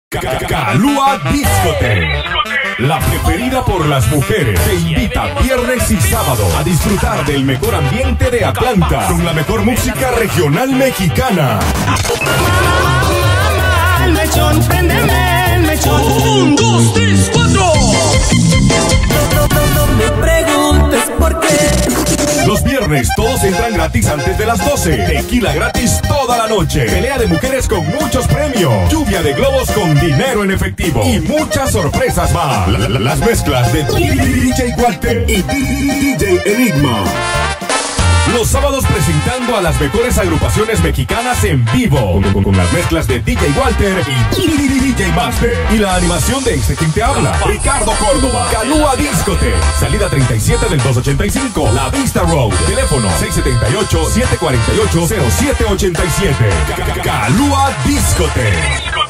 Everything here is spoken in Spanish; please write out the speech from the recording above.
Calúa Discote, la preferida por las mujeres, te invita viernes y sábado a disfrutar del mejor ambiente de Atlanta con la mejor música regional mexicana. El mechón, préndeme el mechón. 1, 2, 3, 4. No me preguntes por qué. Los viernes todos entran gratis antes de las 12. Tequila gratis toda la noche. Pelea de mujeres con muchos premios. Lluvia de globos con dinero en efectivo. Y muchas sorpresas más. Las mezclas de DJ Walter y DJ Enigma. Los sábados presentando a las mejores agrupaciones mexicanas en vivo. Con las mezclas de DJ Walter y DJ Master. Y la animación de Quien te habla, Ricardo Córdoba. Calúa Discote. Salida 37 del 285. La Vista Road. Teléfono 678-748-0787. Calúa Discote.